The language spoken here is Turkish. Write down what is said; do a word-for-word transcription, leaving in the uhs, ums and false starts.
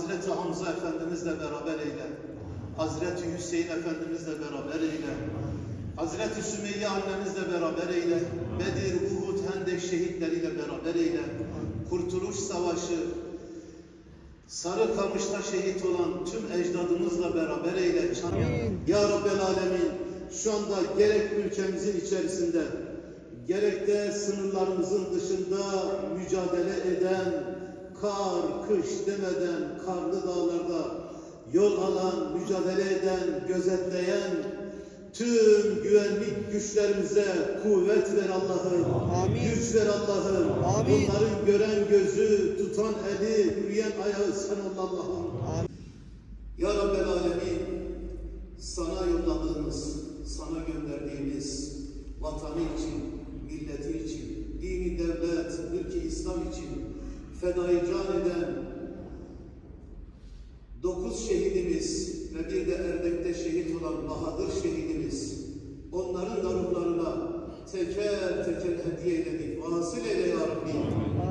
Hazreti Hamza Efendimizle beraber eyle. Hazreti Hüseyin Efendimizle beraber eyle. Hazreti Sümeyye annemizle beraber eyle. Bedir, Uhud, Hendek şehitleriyle beraber eyle. Kurtuluş Savaşı, Sarıkamış'ta şehit olan tüm ecdadımızla beraber eyle. Ya Rabbel Alemin, şu anda gerek ülkemizin içerisinde, gerek de sınırlarımızın dışında mücadele eden, kar, kış demeden karlı dağlarda yol alan, mücadele eden, gözetleyen tüm güvenlik güçlerimize kuvvet ver Allah'ım, güç ver Allah'ım. Bunların gören gözü, tutan eli, yürüyen ayağı sen ol Allah'ım. Ya Rabbel Alemin, sana yolladığımız, sana gönderdiğimiz vatanı için, milleti için, dini devlet, ülke İslam için fedayı can eden dokuz şehidimiz ve bir de Erdek'te şehit olan Bahadır şehidimiz, onların da ruhlarına teker teker hediye eyledik. Vasıl eyle ya Rabbi.